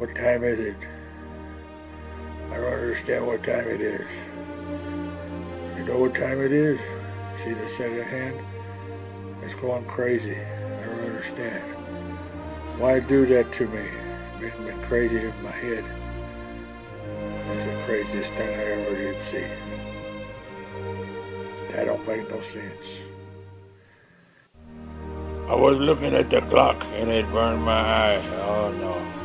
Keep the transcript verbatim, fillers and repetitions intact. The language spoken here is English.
What time is it? I don't understand what time it is. You know what time it is? See the second hand? It's going crazy. I don't understand. Why do that to me? It's making me crazy in my head. It's the craziest thing I ever did see. That don't make no sense. I was looking at the clock and it burned my eye. Oh no.